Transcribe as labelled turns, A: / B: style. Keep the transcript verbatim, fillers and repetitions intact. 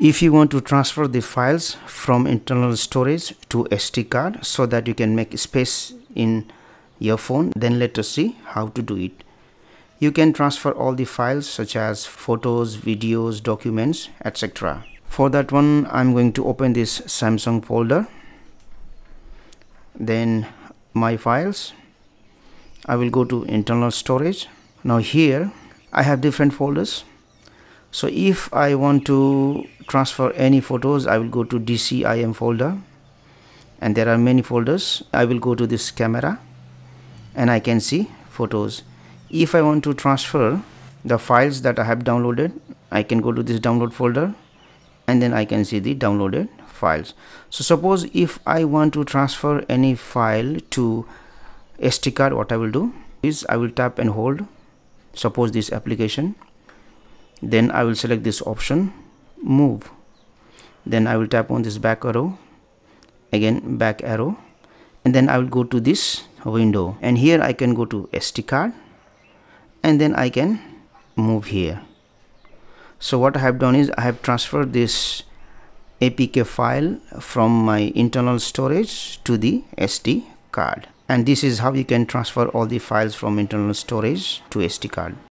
A: if you want to transfer the files from internal storage to S D card so that you can make space in your phone, then let us see how to do it. You can transfer all the files such as photos, videos, documents, et cetera. For that one, I'm going to open this Samsung folder, then my files. I will go to internal storage. Now here I have different folders. So if I want to transfer any photos, I will go to D C I M folder, and there are many folders. I will go to this camera and I can see photos. If I want to transfer the files that I have downloaded, I can go to this download folder and then I can see the downloaded files. So suppose if I want to transfer any file to S D card, what I will do is I will tap and hold, suppose this application, then I will select this option, move, then I will tap on this back arrow, again back arrow, and then I will go to this window, and here I can go to S D card and then I can move here. So what I have done is I have transferred this A P K file from my internal storage to the S D card, and this is how you can transfer all the files from internal storage to S D card.